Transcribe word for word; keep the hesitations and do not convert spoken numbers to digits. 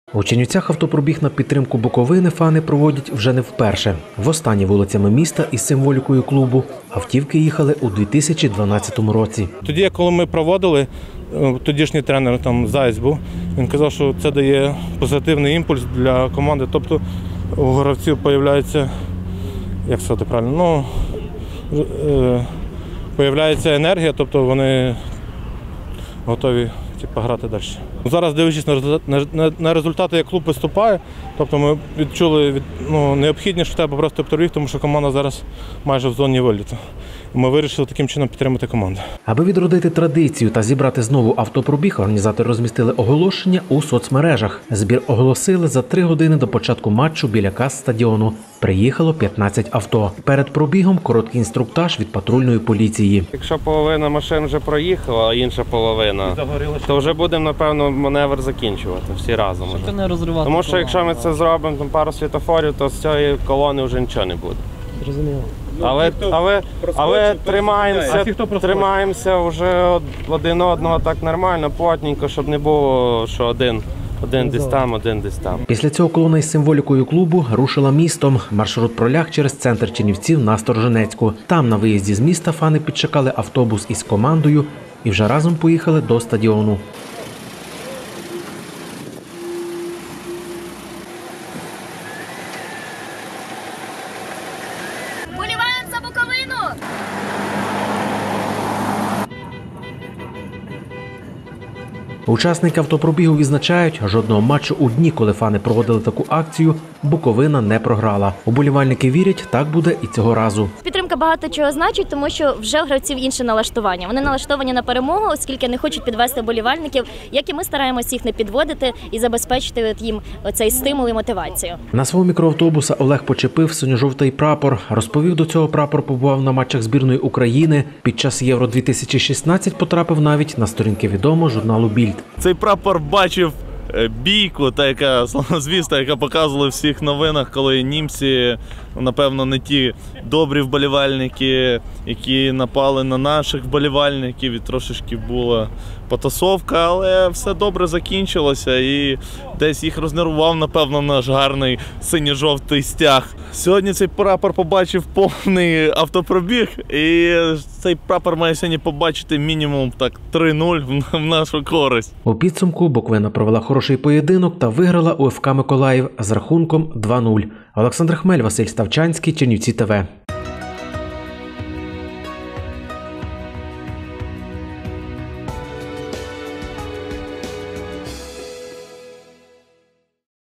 У Чернівцях автопробіг на підтримку Буковини фани проводять вже не вперше. Востаннє вулицями міста із символікою клубу автівки їхали у дві тисячі дванадцятому році. Тоді, коли ми проводили, тодішній тренер там Зайць був, він казав, що це дає позитивний імпульс для команди. Тобто у гравців з'являється, як сказати правильно, ну, е, появляється енергія, тобто вони готові типу, грати далі. Зараз, дивлячись на, на, на результати, як клуб виступає, тобто ми відчули від, ну, необхідність, що треба просто автопробіг, тому що команда зараз майже в зоні виліту. І ми вирішили таким чином підтримати команду. Аби відродити традицію та зібрати знову автопробіг, організатори розмістили оголошення у соцмережах. Збір оголосили за три години до початку матчу біля кас стадіону. Приїхало п'ятнадцять авто. Перед пробігом короткий інструктаж від патрульної поліції. Якщо половина машин вже проїхала, а інша половина, то вже будемо, напевно, маневр закінчувати всі разом. Щоб не розривати. Тому що якщо ми це зробимо, там пару світофорів, то з цієї колони вже нічого не буде. Зрозуміло. Але, але, але тримаємося, тримаємося вже один одного так нормально, плотненько, щоб не було, що один. Один десь там, один десь там. Після цього колона із символікою клубу рушила містом. Маршрут проляг через центр Чернівців на Сторожинецьку. Там на виїзді з міста фани підчекали автобус із командою і вже разом поїхали до стадіону. Вболіваємо за Буковину! Учасники автопробігу відзначають, жодного матчу у дні, коли фани проводили таку акцію, Буковина не програла. Уболівальники вірять, так буде і цього разу. Підтримка багато чого значить, тому що вже у гравців інше налаштування. Вони налаштовані на перемогу, оскільки не хочуть підвести вболівальників, як і ми стараємося їх не підводити і забезпечити їм оцей стимул і мотивацію. На свого мікроавтобуса Олег почепив синьо-жовтий прапор. Розповів, до цього прапор побував на матчах збірної України. Під час Євро дві тисячі шістнадцять потрапив навіть на сторінки відомого журналу «Більд». Цей прапор бачив бійку, та яка славнозвісна, яка показували в всіх новинах, коли німці, напевно, не ті добрі вболівальники, які напали на наших вболівальників, і трошечки була потасовка, але все добре закінчилося і десь їх рознервував, напевно, наш гарний синьо-жовтий стяг. Сьогодні цей прапор побачив повний автопробіг, і цей прапор має сьогодні побачити мінімум так три нуль в нашу користь. У підсумку Буковина провела хороший поєдинок та виграла у еф ка Миколаїв з рахунком два нуль. Олександр Хмель, Василь Ставчанський, Чернівці ТВ.